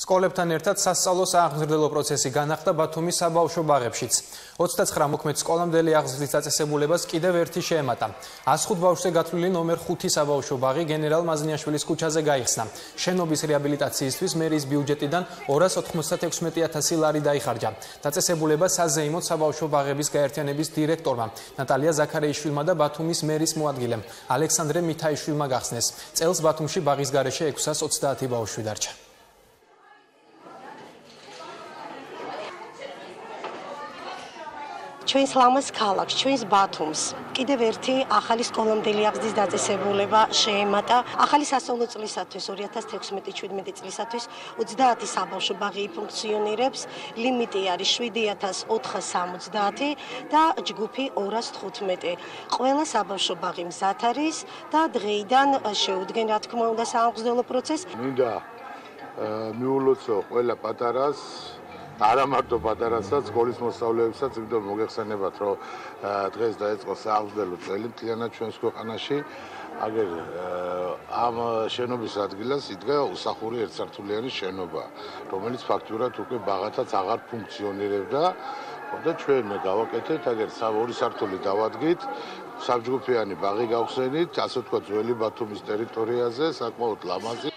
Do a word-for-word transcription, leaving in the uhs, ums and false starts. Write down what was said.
სკოლებთან ერთად სასწავლო სააღმზრდელო პროცესი განახდა ბათუმის საბავშვო ბაღებშიც. ოცდაცხრა მოქმედ სკოლამდელი აღზრდის დაწესებულებას კიდევ ერთი შეემატა. ას ხუთ ბავშვზე გათვლილი ნომერ ხუთი საბავშვო ბაღი გენერალ მაზნიაშვილის ქუჩაზე გაიხსნა. შენობის რეაბილიტაციისთვის მერის ბიუჯეტიდან ორას ოთხმოცდაექვსმეტი ათასი ლარი დაიხარჯა. დაწესებულება საზეიმოდ საბავშვო ბაღების გაერთიანების დირექტორმა ნატალია ზაქარეიშვილმა და ბათუმის მერის მოადგილემ ალექსანდრე მითაიშვილმა გახსნეს. წელს ბათუმში ბაღის გარეშე ექვსას ოცდაათი ბავშვი დარჩა. ჩვენს ლამაზ ქალაქს, ჩვენს ბათუმს კიდევ ერთი ახალი სკოლამდელი აღზრდის დაწესებულება შეემატა. ახალი სასწავლო წლისათვის ორი ათას თექვსმეტი შვიდმეტი წლისათვის ოცდაათი საბავშვო ბაღი ფუნქციონირებს. ლიმიტი არის შვიდი ათას ოთხას სამოცდაათი და ჯგუფი ორას თხუთმეტი. ყველა საბავშვო ბაღი მზად არის და დღეიდან შეუდგენ რა თქმა უნდა სააღმზრდელო პროცესს. მინდა მიულოცო ყველა პატარას არა მარტო პატარასაც, სკოლის მოსწავლეებსაც, იმიტომ მოგეხსენებათ, რომ დღეს დაიწყო სააღმზრდელო წელი მთლიანად ჩვენს ქვეყანაში. აგერ ამ შენობის ადგილას იდგა უსახური ერთსართულიანი შენობა, რომელიც ფაქტურად უკვე ბაღათაც აღარ ფუნქციონირებდა და ჩვენ გავაკეთეთ, აგერ ორი სართული დავადგით, საბჯგუფიანი ბაღი გავხსენით, ასე ვთქვათ, ძველი ბათუმის ტერიტორიაზე, საკმაოდ ლამაზი.